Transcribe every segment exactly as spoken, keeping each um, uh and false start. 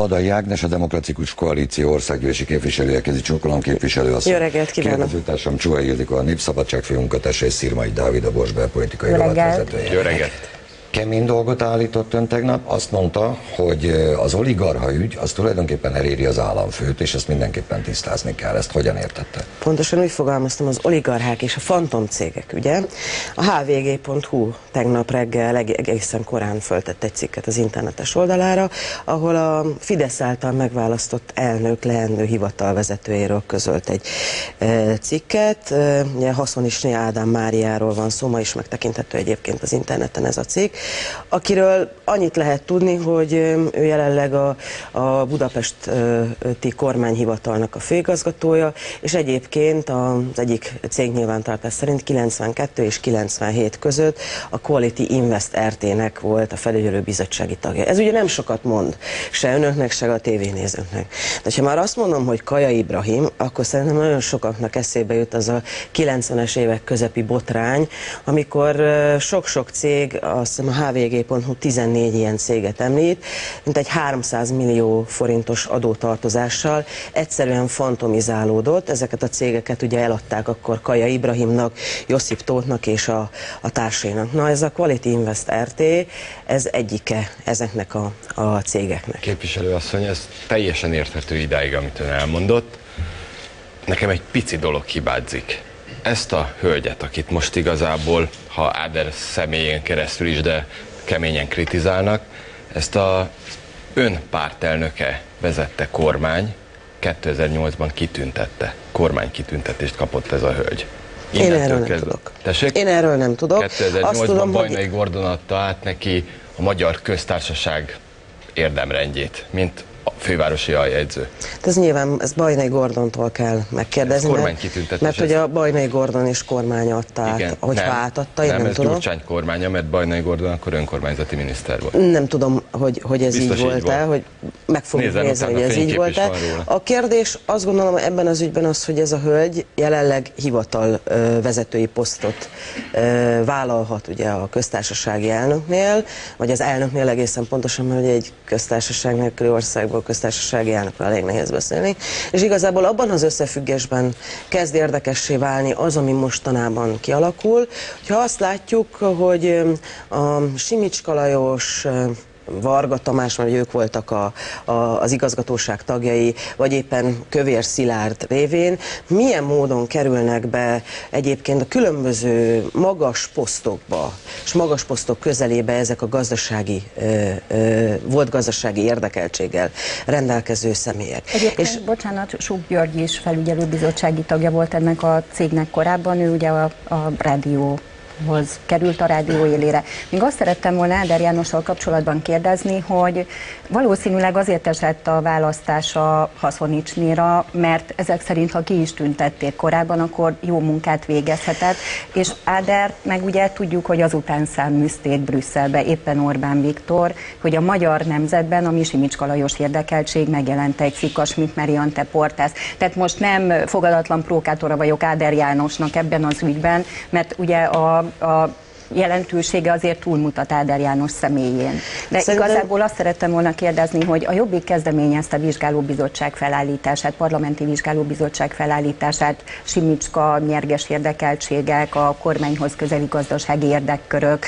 Vadai Ágnes, a Demokratikus Koalíció országgyűlési képviselője, kezi csókolom képviselő asszony. Jó reggelt kívánok! Kérdezőtársam Csuhai Ildikó, a Népszabadság főmunkatársa, és Szirmai Dávid, a Bors belpolitikai rovatvezetője. Jó reggelt! Kemény dolgot állított ön tegnap, azt mondta, hogy az oligarcha ügy az tulajdonképpen eléri az államfőt, és ezt mindenképpen tisztázni kell. Ezt hogyan értette? Pontosan úgy fogalmaztam, az oligarchák és a fantomcégek ügye. A há vé gé pont hú tegnap reggel egészen korán föltett egy cikket az internetes oldalára, ahol a Fidesz által megválasztott elnök leendő hivatalvezetőjéről közölt egy e, cikket. E, ugye Haszonissné Ádám Máriáról van szó, ma is megtekinthető egyébként az interneten ez a cikk, akiről annyit lehet tudni, hogy ő jelenleg a, a budapesti kormányhivatalnak a főigazgatója, és egyébként az egyik cégnyilvántartás szerint kilencvenkettő és kilencvenhét között a Quality Invest er té-nek volt a felügyelőbizottsági tagja. Ez ugye nem sokat mond, se önöknek, se a tévénézőknek. De ha már azt mondom, hogy Kaja Ibrahim, akkor szerintem nagyon sokaknak eszébe jut az a kilencvenes évek közepi botrány, amikor sok-sok cég, azt hiszem a há vé gé pont hú tizennégy ilyen céget említ, mint egy háromszáz millió forintos adótartozással egyszerűen fantomizálódott. Ezeket a cégeket ugye eladták akkor Kaja Ibrahimnak, Josip Tóthnak és a, a társainak. Na, ez a Quality Invest er té, ez egyike ezeknek a, a cégeknek. Képviselőasszony, ez teljesen érthető idáig, amit ön elmondott. Nekem egy pici dolog hibázik. Ezt a hölgyet, akit most igazából, ha Áder személyén keresztül is, de keményen kritizálnak, ezt a ön pártelnöke vezette kormány, kétezer-nyolcban kitüntette, kormány kitüntetést kapott ez a hölgy. Innentől Én erről nem kezd... tudok. Tessék? Én erről nem tudok. kétezer-nyolcban Bajnai hogy... Gordon adta át neki a Magyar Köztársaság érdemrendjét, mint a fővárosi aljegyző. Ez nyilván, ezt Bajnai Gordontól kell megkérdezni, mert, mert hogy a Bajnai Gordon és kormánya adta át, igen, hogyha nem, átadta, én nem, nem ez tudom. Gyurcsány kormánya, mert Bajnai Gordon akkor önkormányzati miniszter volt. Nem tudom, hogy, hogy ez biztos így volt-e, hogy meg fogjuk nézni, hogy ez így volt-e. A kérdés azt gondolom ebben az ügyben az, hogy ez a hölgy jelenleg hivatal ö, vezetői posztot ö, vállalhat ugye a köztársasági elnöknél, vagy az elnöknél egészen pontosan, mert ugye egy köztársaság nélküli országból köztársasági elnökről elég nehéz beszélni, és igazából abban az összefüggésben kezd érdekessé válni az, ami mostanában kialakul, hogyha azt látjuk, hogy a Simicska Lajos, Varga Tamás, mert ők voltak a, a, az igazgatóság tagjai, vagy éppen Kövér Szilárd révén, milyen módon kerülnek be egyébként a különböző magas posztokba, és magas posztok közelébe ezek a gazdasági, ö, ö, volt gazdasági érdekeltséggel rendelkező személyek. Egyébként, és, bocsánat, Súk György is felügyelőbizottsági tagja volt ennek a cégnek korábban, ő ugye a, a rádió hoz került a rádió élére. Még azt szerettem volna Áder Jánossal kapcsolatban kérdezni, hogy valószínűleg azért esett a választása Haszonicsnéra, mert ezek szerint, ha ki is tüntették korábban, akkor jó munkát végezhetett, és Áder, meg ugye tudjuk, hogy azután száműzték Brüsszelbe éppen Orbán Viktor, hogy a Magyar Nemzetben a Misimicska Lajos érdekeltség megjelent egy cikk a Schmidt-Meriante Portász. Tehát most nem fogadatlan prókátora vagyok Áder Jánosnak ebben az ügyben, mert ugye a a jelentősége azért túlmutat Áder János személyén. De Szerintem... igazából azt szerettem volna kérdezni, hogy a Jobbik kezdeményezte a vizsgálóbizottság felállítását, parlamenti vizsgálóbizottság felállítását, Simicska, nyerges érdekeltségek, a kormányhoz közeli gazdasági érdekkörök,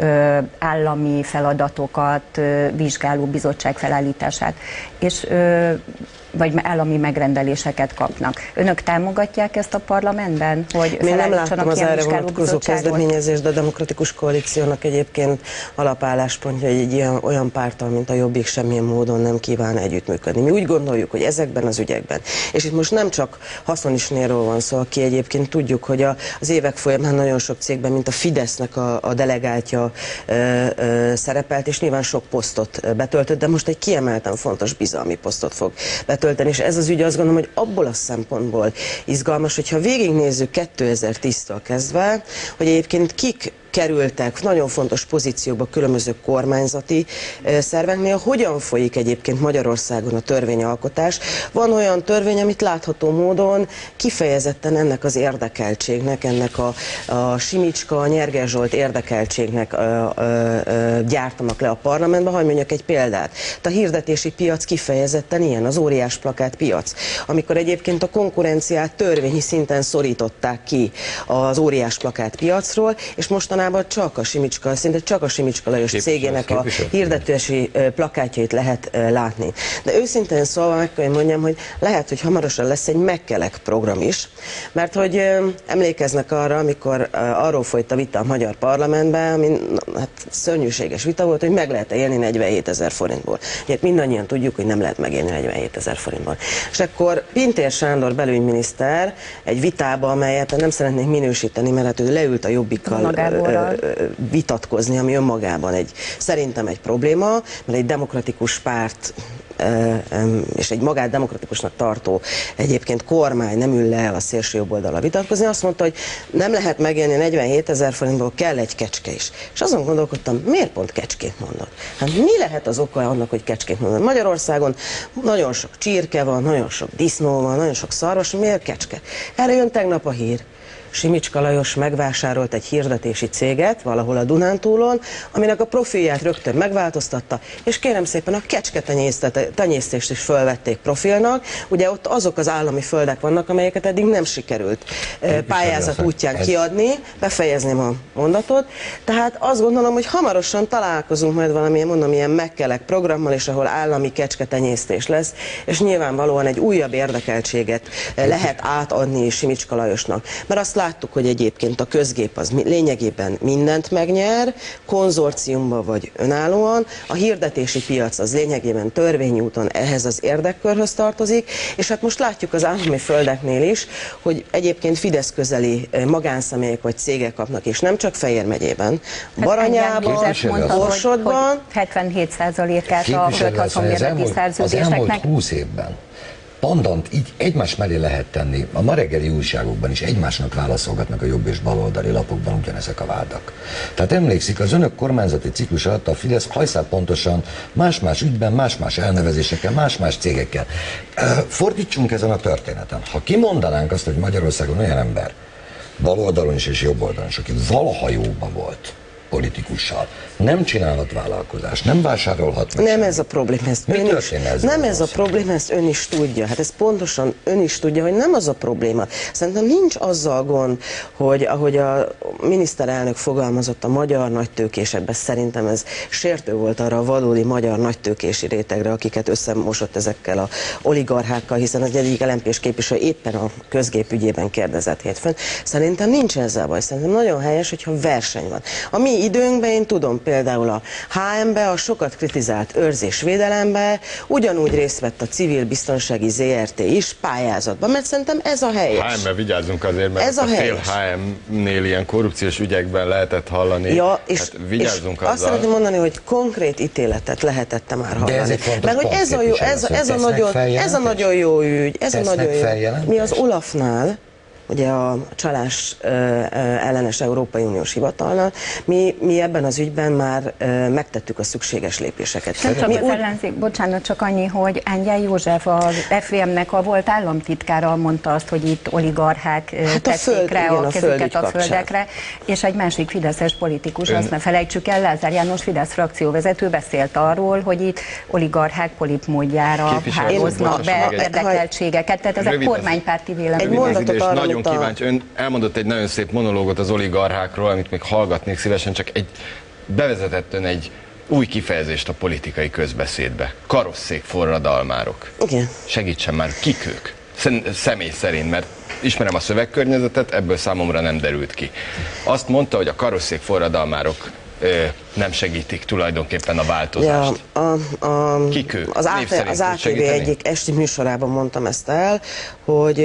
állami feladatokat, vizsgálóbizottság felállítását, és vagy állami megrendeléseket kapnak. Önök támogatják ezt a parlamentben, hogy Én nem láttam az erre vonatkozó kezdeményezést, de a Demokratikus Koalíciónak egyébként alapálláspontja, hogy egy ilyen, olyan párttal, mint a Jobbik semmilyen módon nem kíván együttműködni. Mi úgy gondoljuk, hogy ezekben az ügyekben, és itt most nem csak Haszonicsnéről van szó, aki egyébként tudjuk, hogy a, az évek folyamán nagyon sok cégben, mint a Fidesznek a, a delegáltja ö, ö, szerepelt, és nyilván sok posztot betöltött, de most egy kiemelten fontos bizalmi posztot fog betölteni. És ez az ügy, azt gondolom, hogy abból a szempontból izgalmas, hogyha végignézzük kétezer-tíztől kezdve, hogy egyébként kik kerültek nagyon fontos pozíciókba különböző kormányzati szerveknél. Hogyan folyik egyébként Magyarországon a törvényalkotás? Van olyan törvény, amit látható módon kifejezetten ennek az érdekeltségnek, ennek a, a Simicska, a Nyerges Zsolt érdekeltségnek ö, ö, ö, gyártanak le a parlamentben. Hadd mondjak egy példát. A hirdetési piac kifejezetten ilyen, az óriás plakát piac. Amikor egyébként a konkurenciát törvényi szinten szorították ki az óriás plakát piacról, és mostanában csak a Simicska, szinte csak a Simicska Lajos cégének a hirdetési plakátjait lehet látni. De őszintén szólva meg kell mondjam, hogy lehet, hogy hamarosan lesz egy megkelek program is, mert hogy emlékeznek arra, amikor arról folyt a vita a magyar parlamentben, ami hát szörnyűséges vita volt, hogy meg lehet-e élni negyvenhétezer forintból. Ugye mindannyian tudjuk, hogy nem lehet megélni negyvenhétezer forintból. És akkor Pintér Sándor belügyminiszter egy vitába, amelyet nem szeretnék minősíteni, mert hát ő leült a Jobbikkal vitatkozni, ami önmagában egy, szerintem egy probléma, mert egy demokratikus párt és egy magát demokratikusnak tartó egyébként kormány nem ül le el a szélső jobb oldalra vitatkozni, azt mondta, hogy nem lehet megélni negyvenhétezer forintból, kell egy kecske is. És azon gondolkodtam, miért pont kecskét mondott? Hát mi lehet az oka annak, hogy kecskét mondott? Magyarországon nagyon sok csirke van, nagyon sok disznó van, nagyon sok szarvas, miért kecske? Erre jön tegnap a hír. Simicska Lajos megvásárolt egy hirdetési céget valahol a Dunántúlon, aminek a profilját rögtön megváltoztatta, és kérem szépen a kecsketenyésztést is fölvették profilnak. Ugye ott azok az állami földek vannak, amelyeket eddig nem sikerült pályázat útján kiadni, befejezném a mondatot. Tehát azt gondolom, hogy hamarosan találkozunk majd valamilyen, mondom, ilyen megkelek programmal, és ahol állami kecsketenyésztés lesz, és nyilvánvalóan egy újabb érdekeltséget lehet átadni Simicska Lajosnak. Mert azt láttuk, hogy egyébként a közgép az lényegében mindent megnyer, konzorciumban vagy önállóan, a hirdetési piac az lényegében törvényi úton ehhez az érdekkörhöz tartozik, és hát most látjuk az állami földeknél is, hogy egyébként Fidesz közeli magánszemélyek vagy cégek kapnak, és nem csak Fejér megyében, Baranyában, Borsodban. hetvenhét százalékát a földhaszonbérleti szerződéseknek. Az elmúlt húsz évben pandant így egymás mellé lehet tenni. A ma reggeli újságokban is egymásnak válaszolgatnak a jobb és baloldali lapokban ugyanezek a vádak. Tehát emlékszik, az önök kormányzati ciklus alatt a Fidesz hajszál pontosan más-más ügyben, más-más elnevezésekkel, más-más cégekkel. Fordítsunk ezen a történeten. Ha kimondanánk azt, hogy Magyarországon olyan ember, baloldalon is és jobb oldalon is, aki valaha jóban volt politikussal, nem csinálhat vállalkozást, nem vásárolhat meg. Nem ez a probléma, ezt ön is, nem ez a probléma, ezt ön is tudja. Hát ez pontosan ön is tudja, hogy nem az a probléma. Szerintem nincs azzal gond, hogy ahogy a miniszterelnök fogalmazott a magyar nagytőkésekben, szerintem ez sértő volt arra a valódi magyar nagytőkési rétegre, akiket összemosott ezekkel a oligarchákkal, hiszen az egyik el em pés képviselő éppen a közgép ügyében kérdezett hétfőn. Szerintem nincs ezzel baj. Szerintem nagyon helyes, hogyha verseny van. A mi időnkben, én tudom, például a há em-be, a sokat kritizált őrzésvédelembe ugyanúgy részt vett a civil biztonsági zé er té is pályázatban, mert szerintem ez a helyes. há em-be vigyázzunk azért, mert ez a, a fél há em-nél ilyen korrupciós ügyekben lehetett hallani. Ja, és, hát vigyázzunk és azt szeretném mondani, hogy konkrét ítéletet lehetett már hallani. De ez egy mert hogy ez a, jó, ez, ez, a nagyon, ez a nagyon jó ügy, ez a nagyon jó. Mi az Olafnál, ugye a csalás ellenes Európai Uniós hivatalnal, mi, mi ebben az ügyben már megtettük a szükséges lépéseket. Nem csak mi az úgy... ellenzék, bocsánat, csak annyi, hogy Ángyel József, az ef vé em-nek a volt államtitkára mondta azt, hogy itt oligarchák hát tették rá a, a kezüket a földekre, és egy másik fideszes politikus, Ön... azt ne felejtsük el, Lázár János Fidesz frakcióvezető beszélt arról, hogy itt oligarchák polipmódjára hálóznak be érdekeltségeket, tehát ezek kormánypárti vélemények. Kíváncsi. Ön elmondott egy nagyon szép monológot az oligarchákról, amit még hallgatnék szívesen, csak egy bevezetett ön egy új kifejezést a politikai közbeszédbe. Karosszék forradalmárok. Igen. Segítsen már, kik ők? Személy szerint, mert ismerem a szövegkörnyezetet, ebből számomra nem derült ki. Azt mondta, hogy a karosszék forradalmárok ö, nem segítik tulajdonképpen a változást. Ja, a, a, Kik ők? Az, az á té vé egyik esti műsorában mondtam ezt el, hogy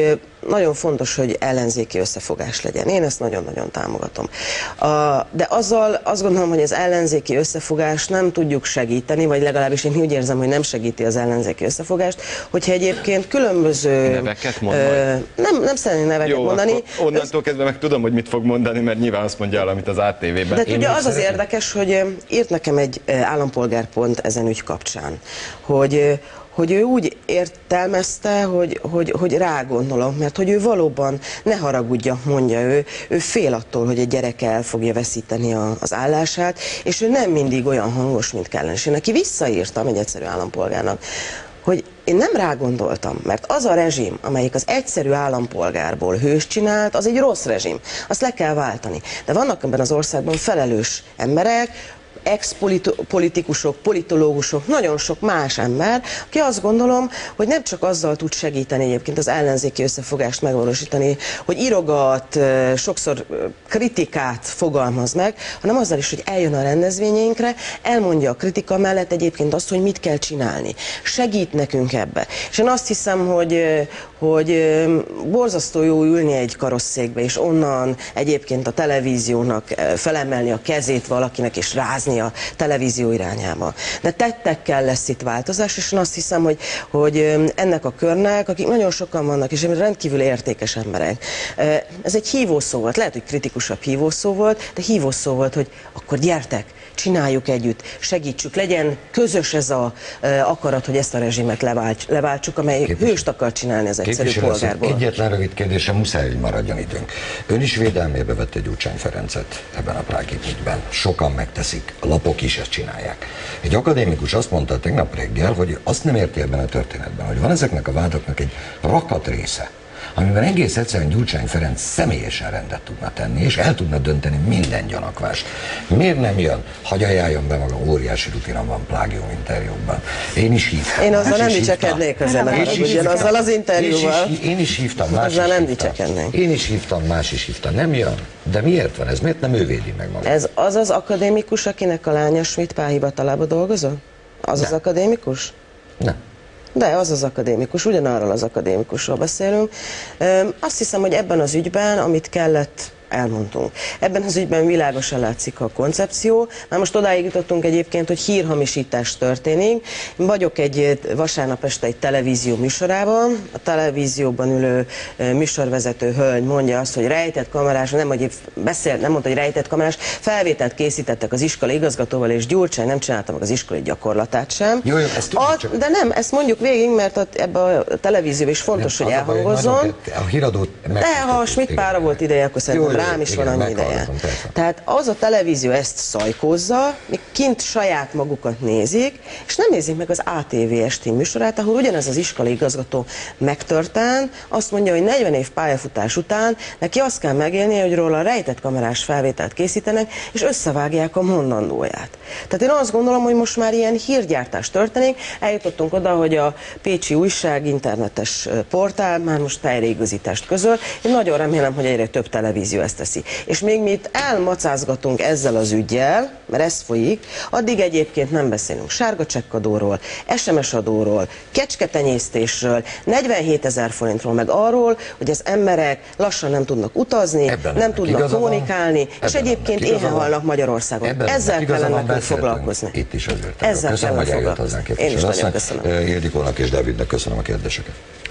nagyon fontos, hogy ellenzéki összefogás legyen. Én ezt nagyon-nagyon támogatom. A, de azzal azt gondolom, hogy az ellenzéki összefogás nem tudjuk segíteni, vagy legalábbis én úgy érzem, hogy nem segíti az ellenzéki összefogást, hogyha egyébként különböző... Neveket mond ö, nem, nem szeretnék neveket Jó, mondani. onnantól kezdve meg tudom, hogy mit fog mondani, mert nyilván azt mondja el, amit az á té vében. De tudja, az az érdekes, hogy írt nekem egy állampolgár pont ezen ügy kapcsán, hogy, hogy ő úgy értelmezte, hogy, hogy, hogy rágondolok, mert hogy ő valóban, ne haragudja, mondja ő, ő fél attól, hogy egy gyereke el fogja veszíteni a, az állását, és ő nem mindig olyan hangos, mint kellene. És én neki visszaírtam egy egyszerű állampolgárnak, hogy én nem rágondoltam, mert az a rezsim, amelyik az egyszerű állampolgárból hős csinált, az egy rossz rezsim. Azt le kell váltani. De vannak ebben az országban felelős emberek, ex-politikusok, politológusok, nagyon sok más ember, aki azt gondolom, hogy nem csak azzal tud segíteni egyébként az ellenzéki összefogást megvalósítani, hogy írogat, sokszor kritikát fogalmaz meg, hanem azzal is, hogy eljön a rendezvényeinkre, elmondja a kritika mellett egyébként azt, hogy mit kell csinálni. Segít nekünk ebbe. És én azt hiszem, hogy, hogy borzasztó jó ülni egy karosszékbe, és onnan egyébként a televíziónak felemelni a kezét valakinek, és rázni a televízió irányába. De tettekkel lesz itt változás, és én azt hiszem, hogy, hogy ennek a körnek, akik nagyon sokan vannak, és rendkívül értékes emberek, ez egy hívószó volt, lehet, hogy kritikusabb hívószó volt, de hívószó volt, hogy akkor gyertek, csináljuk együtt, segítsük, legyen közös ez az akarat, hogy ezt a rezsimet leválts, leváltsuk, amely Képviselő. hőst akar csinálni az egyszerű polgárból. Egyetlen rövid kérdésem, muszáj, hogy maradjon időnk. Ön is védelmébe vette Gyurcsány Ferencet ebben a prági ügyben. Sokan megteszik, a lapok is ezt csinálják. Egy akadémikus azt mondta tegnap reggel, hogy azt nem érti ebben a történetben, hogy van ezeknek a vádaknak egy rakat része, amiben egész egyszerűen Gyurcsány Ferenc személyesen rendet tudna tenni, és el tudna dönteni minden gyanakvást. Miért nem jön? Hagy ajánljon be maga, óriási rutinom van plágium interjúkban. Én is hívtam. Én azzal nem dicsekednék az ember, azzal az interjúval. Én, én is hívtam, más azzal is nem hívtam. dicsekednék. Én is hívtam, más is hívtam. Nem jön? De miért van ez? Miért nem ő védi meg magát? Ez az az akadémikus, akinek a lánya Schmidt pálhivatalában dolgozol? Az az akadémikus? Nem. De az az akadémikus, ugyanarról az akadémikusról beszélünk. Azt hiszem, hogy ebben az ügyben, amit kellett, elmondtunk. Ebben az ügyben világosan látszik a koncepció. Már most odáig jutottunk egyébként, hogy hírhamisítás történik. Én vagyok egy vasárnap este egy televízió műsorában. A televízióban ülő műsorvezető hölgy mondja azt, hogy rejtett kamerás, nem, hogy beszél, nem mondta, hogy rejtett kamerás, felvételt készítettek az iskola igazgatóval, és Gyurcsány nem csinálta meg az iskolai gyakorlatát sem. Jó, jó, ezt tudjuk, a, csak... De nem, ezt mondjuk végig, mert a, ebbe a televízió is fontos, nem, hogy elhangozzon. A híradót de ha a Schmidt pára volt ideje, akkor szerintem rám is igen, van annyi ideje. Tehát az a televízió ezt szajkózza, még kint saját magukat nézik, és nem nézik meg az á té vé esti műsorát, ahol ugyanez az iskolai igazgató megtörtán, azt mondja, hogy negyven év pályafutás után neki azt kell megélnie, hogy róla rejtett kamerás felvételt készítenek, és összevágják a mondandóját. Tehát én azt gondolom, hogy most már ilyen hírgyártás történik, eljutottunk oda, hogy a Pécsi Újság internetes portál már most helyreigazítást közöl. Én nagyon remélem, hogy egyre több televízió ezt teszi. És még mi itt elmacázgatunk ezzel az üggyel, mert ez folyik, addig egyébként nem beszélünk sárga csekkadóról, es em es adóról, kecsketenyésztésről, negyvenhétezer forintról, meg arról, hogy az emberek lassan nem tudnak utazni, ebben nem tudnak kommunikálni, és egyébként éhen halnak Magyarországon. Ebben ezzel kellene nekünk foglalkozni. Itt is azért. Ezzel kellene foglalkozni. Én is nagyon köszönöm. Ildikónak és Dávidnek köszönöm a kérdéseket.